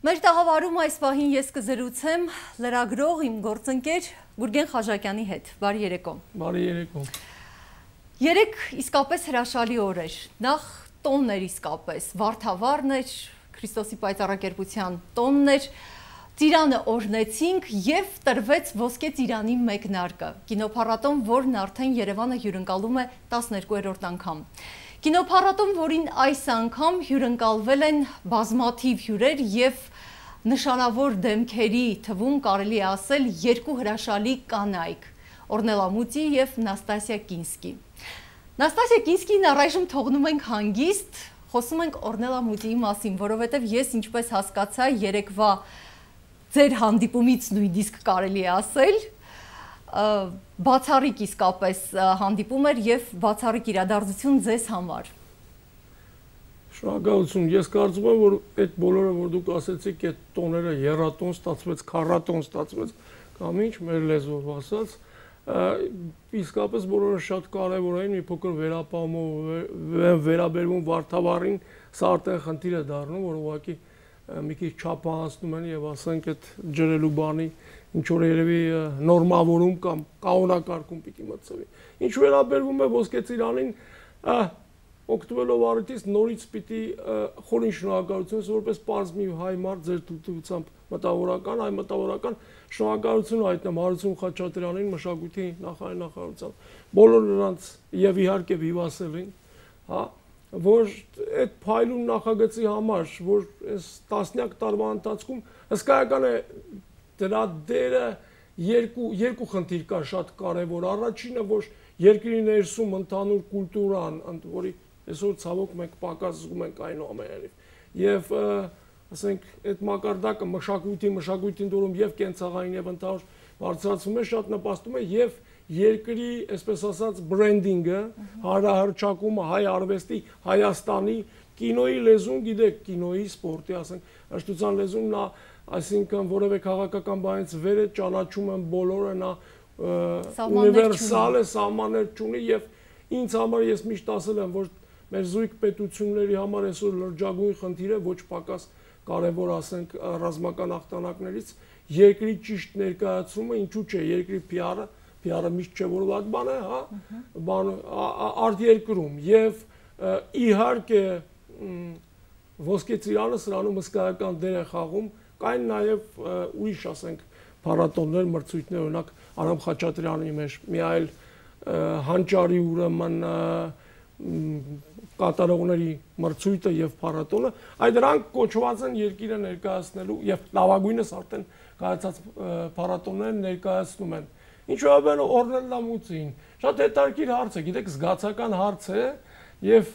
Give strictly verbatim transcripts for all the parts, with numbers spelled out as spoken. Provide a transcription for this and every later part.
Մեր տաղավարում այս պահին ես կզրուցեմ լրագրող իմ գործընկեր Gourgen Khazhakian'ի հետ։ Բարի երեկո։ Բարի երեկո։ Երեք իսկապես հրաշալի օր էր։ Նախ տոնն էր իսկապես, Վարդավառն էր, Քրիստոսի պայծառակերպության տոնն էր, Ծիրանը օրհնեցինք եւ տրվեց ոսկե ծիրանի մեկնարկը։ Կինոփառատոն, որն արդեն Երևանը հյուրընկալում է տասներկուերորդ անգամ։ Կինոփառատոն, որին այս անգամ հյուրընկալվել են բազմաթիվ հյուրեր եւ նշանավոր դեմքերի թվում կարելի է ասել երկու հրաշալի կանայք՝ Ornella Muti եւ Khazhakian'S։ Khazhakian'S-ին առայժմ թողնում ենք հանգիստ, խոսում ենք Ornella Muti-ի մասին, որովհետեւ ես ինչպես հասկացա երեկվա ձեր հանդիպումից նույնիսկ կարելի է ասել, բացառիկ իսկապես հանդիպում էր եւ բացառիկ իրադարձություն ձեզ համար։ Շնորհակալություն։ Ես կարծում եմ, որ այդ բոլորը, որ դուք ասեցիք, այդ տոները երատոն ստացվեց, քառատոն ստացվեց, կամ ինչ մեր լեզվով ասած, իսկապես բոլորը շատ կարևոր էին, մի փոքր վերապահումով վերաբերվում Վարդավառին, սա արդեն խնդիր է դառնում, որ ուղղակի մի քիչ չափը հասնում են եւ ասենք այդ ջրելու բանի ինչ որ երևի նորմավորում կամ կանոնակարգում պիտի մտցվի։ Ինչ վերաբերվում է ոսկե ծիրանին, օգտվելով առիթից նորից պիտի խորին շնորհակալություն, որպես պարզ մի հայ մարդ ձեր թույլտվությամբ մտավորական, այ մտավորական շնորհակալություն հայտնեմ Հարություն Խաչատրյանին, մշակույթի նախարարի նախարարությամբ, բոլոր նրանց եւ իհարկե Վիվասելին, հա, որ այդ փայլուն նախագծի համար, որ այս տասնյակ տարվա ընթացքում հսկայական է դրա դերը երկու երկու խնդիր կա շատ կարևոր։ Առաջինը, որ երկրի ներսում ընդհանուր կուլտուրան, որի այսօր ցավոք մենք պակաս զգում ենք այնուամենայնիվ, եւ ասենք այդ մակարդակը մշակույթի մշակույթին դուրում եւ կենցաղային եւ ընդհանուր բարձրացում է, շատ նպաստում է եւ երկրի, այսպես ասած, բրենդինգը, հարահրճակումը հայ արվեստի, Հայաստանի, կինոյի լեզուն, գիտեք, կինոյի, սպորտի, ասենք, հրաշքության լեզուն, նա, այսինքն որևէ քաղաքական բանից վեր է, ճանաչում են բոլորը, նա ունիվերսալ է, սահմաններ չունի եւ ինձ համար ես միշտ ասել եմ, որ մեր զույգ պետությունների համար այսօր լրջագույն խնդիր է, ոչ պակաս կարևոր, ասենք, ռազմական ախտանակներից երկրի ճիշտ ներկայացումը, ինչու՞ չէ, երկրի P R-ը P R-ը միշտ չէ որ լավ բան է, հա, բան արտերկրում եւ իհարկե ոսկե ծիրանը սրանում հսկայական դեր է խաղում, կային նաեւ ուրիշ, ասենք, փառատոններ, մրցույթներ, օրինակ Արամ Խաչատրյանի մեջ մի այլ հանճարի ուրեմն կատարողների մրցույթը եւ փառատոնը, այդ դրանք կոչված են երկիրը ներկայացնելու եւ լավագույնս արդեն կայացած փառատոնները ներկայացնում են։ Ինչ որ Ornella Muti-ին, շատ հետաքրքիր հարց է, գիտեք, զգացական հարց է եւ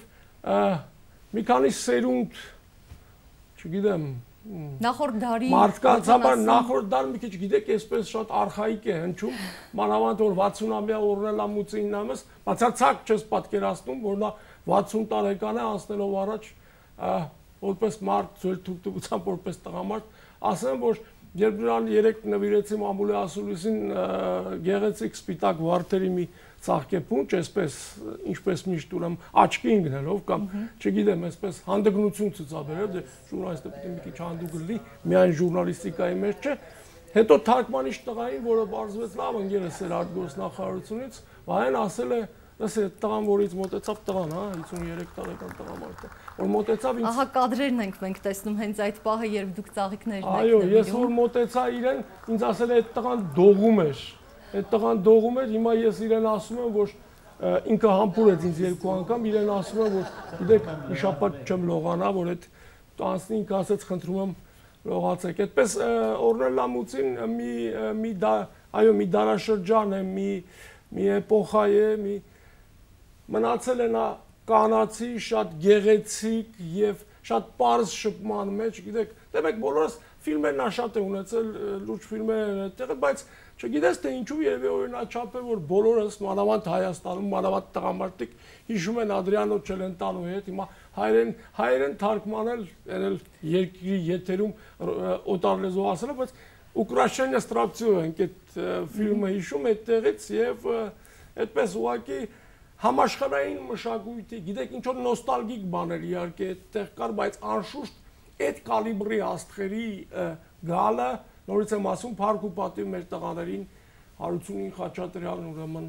մի քանի սերունդ, չգիտեմ, նախորդ դարի մարդկանցաբար նախորդ դար մի քիչ գիտեք, այսպես շատ արխայիկ է հնչում, մանավանդ որ վաթսունամյա Ornella Muti-ին նամս, բացարձակ չես պատկերացնում, որ նա վաթսուն տարեկան է անցնելով առաջ, որպես մարդ, ձեր թույլտվությամբ որպես տղամարդ, ասեմ, որ երբ նրան երեք նվիրեցի մամուլի ասուլիսին գեղեցիկ սպիտակ վարդերի մի ծաղկեփունջ, այսպես ինչպես միշտ ուրեմն աչքի ընկնելով կամ չգիտեմ, այսպես հանդգնություն ցուցաբերել, դե ժուրնալիստը պետք է մի քիչ հանդուգ լինի, միայն ժուրնալիստիկայի մեջ չէ։ Հետո թարգմանիչ տղային, որը բարձվեց լավ ընկերս էր արտգործնախարարությունից, վայեն ասել է, ասե տղան որից մոտեցավ տղան, հա, հիսուններեք տարեկան տղամարդը, որ մոտեցավ ինձ։ Ահա կադրերն ենք մենք տեսնում հենց այդ պահը, երբ դուք ծաղիկներն եք։ Այո, ես որ մոտեցա իրեն, ինձ ասել է այդ տղան դողում էր։ Այդ տղան դողում էր, հիմա ես իրեն ասում եմ, որ ինքը համբուրեց ինձ երկու անգամ, իրեն ասում եմ, որ գիտեք, իշապատ չեմ լողանա, որ այդ տանցնի ինքը ասեց, խնդրում եմ լողացեք։ Այդպես Ornella Muti-ին մի մի այո, մի դարաշրջան է, մի մի էպոխա է, մի մնացել է նա կանացի, շատ գեղեցիկ եւ շատ պարզ շփման մեջ, գիտեք, դե մենք բոլորս ֆիլմեր նա շատ է ունեցել, լուրջ ֆիլմեր այդտեղ, բայց չգիտես թե ինչու երևի օրինաչափ է, որ բոլորս մանավանդ Հայաստանում, մանավանդ տղամարդիկ հիշում են Ադրիանո Չելենտանոյի հետ, հիմա հայերեն հայերեն թարգմանել, երել երկրի եթերում օտար լեզվով ասել, բայց Ուկրաինա ստրապցիո ենք այդ ֆիլմը հիշում այդտեղից եւ այդպես ուղղակի համաշխարհային մշակույթի, գիտեք, ինչ որ նոստալգիկ բաներ իհարկե այդտեղ կար, բայց անշուշտ այդ կալիբրի աստղերի գալը նորից եմ ասում փառք ու պատիվ մեր տղաներին Հարությունին Խաչատրյանն ուրեմն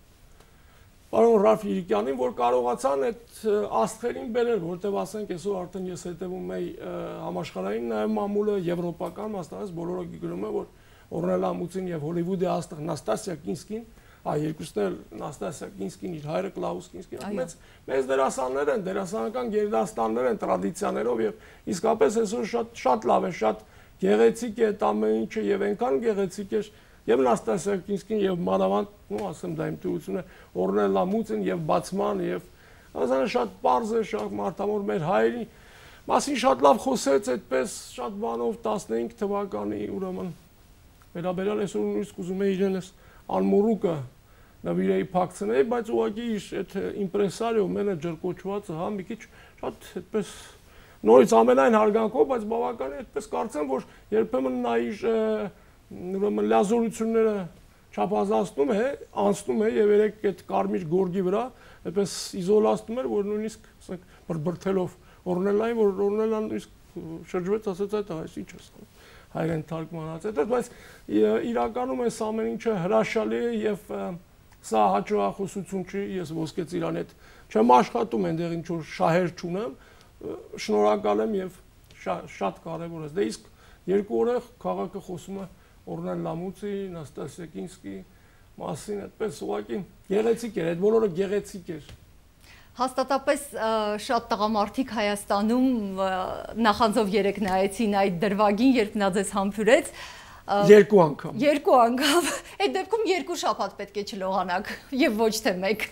պարոն Ռաֆ Իրիկյանին, որ կարողացան այդ աստղերին բերել, որտեղ ասենք այսօր արդեն ես հետևում եի համաշխարհային նաև մամուլը եվրոպական մասնավորապես բոլորը գրում են, որ Օրնելա Մուտին եւ Հոլիվուդի աստղ Նաստասիա Կինսկին, այ երկուսն էլ Նաստասիա Կինսկին, իր հայրը Կլաուս Կինսկին, մեծ մեծ դերասաններ են, դերասանական գերդաստաններ են տրադիցիաներով եւ իսկապես այսօր շատ շատ լավ է, շատ գեղեցիկ է այդ ամեն ինչը եւ այնքան գեղեցիկ է եւ Նաստասիա Կինսկին եւ մանավանդ, ու ասեմ դա իմ թույլությունը, Օրնելա Մուտին եւ Բացման եւ ասանը շատ པարզ է, շատ մարդամոր մեր հայերի մասին շատ լավ խոսեց այդպես շատ բանով տասնհինգ թվականի ուրեմն վերաբերյալ այսօր նույնիսկ ուզում է իրենս անմորուկը նվիրեի փակցնեի, բայց ուղղակի իր այդ իմպրեսարիո մենեջեր կոչվածը, հա, մի քիչ շատ այդպես նորից ամենայն հարգանքով, բայց բավականին այդպես կարծեմ, որ երբեմն նա իր ուրեմն լազորությունները չափազանցնում է, անցնում է եւ երեք այդ կարմիր գորգի վրա այդպես իզոլացնում էր, որ նույնիսկ ասենք բրբրթելով Օրնելային, որ Օրնելան նույնիսկ շրջվեց, ասեց այդ այս ինչ է ասում հայերեն թարգմանած այդ, բայց իրականում այս ամեն ինչը հրաշալի է եւ սա հաջողախոսություն չի, ես ոսկե ծիրան հետ չեմ աշխատում այնտեղ ինչ որ շահեր չունեմ, շնորհակալ եմ եւ շատ կարեւոր է։ Դե իսկ երկու օր է քաղաքը խոսում է Օրնելա Մուտի, Նաստասիա Կինսկի մասին, այդպես ուղղակի գեղեցիկ էր, այդ բոլորը գեղեցիկ էր։ Հաստատապես շատ տղամարդիկ Հայաստանում նախանձով երեք նայեցին այդ դրվագին, երբ նա ձեզ համբուրեց։ Երկու անգամ։ Երկու անգամ։ Այդ դեպքում երկու շաբաթ պետք է չլողանաք եւ ոչ թե մեկ։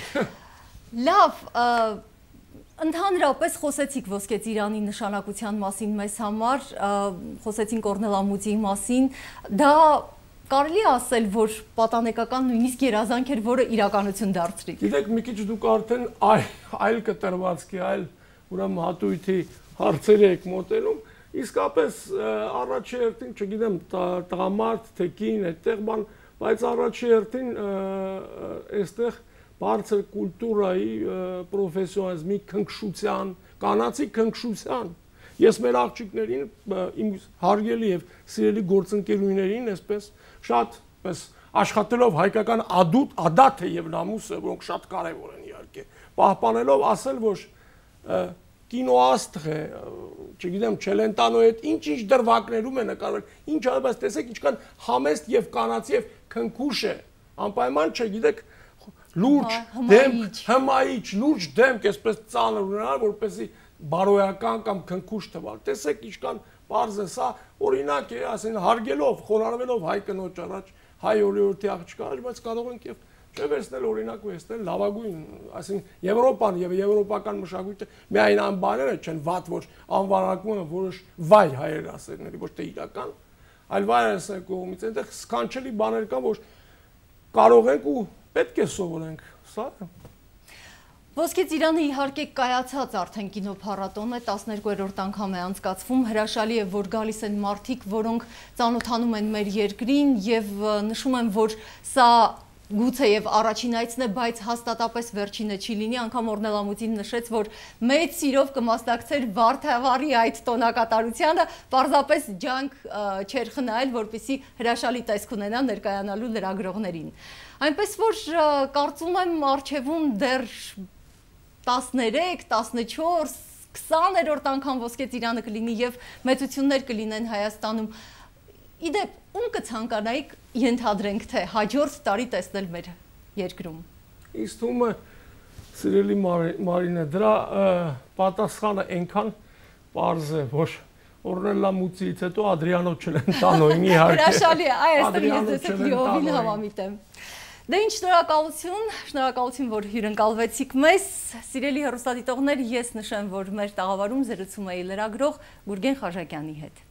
Լավ, ընդհանրապես խոսեցիք Ոսկե ծիրանի նշանակության մասին մեզ համար, խոսեցինք Օրնելա Մուտիի մասին, դա կարելի է ասել, որ պատանեկական նույնիսկ երազանք էր, որը իրականություն դարձրի։ Գիտեք, մի քիչ դուք արդեն այլ կտրվածքի, այլ ուրեմն հատույթի հարցեր եք մոտենում, իսկապես առաջի հերթին, չգիտեմ, տղամարդ, թե կին, այդտեղ բան, բայց առաջի հերթին այստեղ բարձր կուլտուրայի, պրոֆեսիոնալիզմի, քնքշության, կանացի քնքշության ես մեր աղջիկներին, իմ հարգելի եւ սիրելի գործընկերուհիներին, այսպես շատ պես աշխատելով հայկական ադուտ, ադաթը եւ նամուսը, որոնք շատ կարեւոր են իհարկե, պահպանելով ասել, որ կինոաստղ է, չգիտեմ, Չելենտանոյի հետ ինչ-ինչ դրվագներում է նկարվել, ինչ ա, բայց տեսեք ինչքան համեստ եւ կանացի եւ քնքուշ է, անպայման չգիտեք, լուրջ դեմք, հմայիչ, լուրջ դեմք, այսպես ծանր ունենալ, որպեսզի բարոյական կամ քնքուշ թվալ։ Տեսեք ինչքան պարզ է սա, օրինակ է, ասեն հարգելով, խոնարհվելով հայ կնոջ առաջ, հայ օրիորդի աղջկա առաջ, բայց կարող ենք եւ չվերցնել օրինակ ու տեսնել լավագույն, ասեն Եվրոպան եւ եվրոպական մշակույթը միայն այն բաները չեն վատ, որ անվանակում են որոշ վայ հայեր ասերների, ոչ թե իրական, այլ վայրս է կողմից, այնտեղ սքանչելի բաներ կան, որ կարող ենք ու պետք է սովորենք, սա է։ Ոսկե ծիրանը իհարկե կայացած արդեն կինոփառատոն է, տասներկուերորդ անգամ է անցկացվում, հրաշալի է, որ գալիս են մարդիկ, որոնք ծանոթանում են մեր երկրին եւ նշում են, որ սա գուցե եւ առաջին այցն է, բայց հաստատապես վերջինը չի լինի, անգամ Օրնելա Մուտին նշեց, որ մեծ սիրով կմասնակցեր Վարդավառի այդ տոնակատարությանը, պարզապես ջանք չեր խնայել, որպեսզի հրաշալի տեսք ունենա ներկայանալու լրագրողներին։ Այնպես որ կարծում եմ առջևում դեռ տասներեք, տասնչորս, քսաներորդ անգամ Ոսկե ծիրանը կլինի եւ մեծություններ կլինեն Հայաստանում։ Իդեպ, ում կցանկանայիք ենթադրենք, թե հաջորդ տարի տեսնել մեր երկրում։ Ինձ թվում է, սիրելի Մարինե, դրա պատասխանը այնքան պարզ է, որ Օրնելա Մուտիից հետո Ադրիանո Չելենտանոյին իհարկե։ Հրաշալի է, այստեղ ես դեսեք լիովին համամիտ եմ։ Դե ինչ շնորհակալություն, շնորհակալություն, որ հյուրընկալվեցիք մեզ, սիրելի հեռուստադիտողներ, ես նշեմ, որ մեր տաղավարում զրուցում էի լրագրող Գուրգեն Խազհակյանի հետ։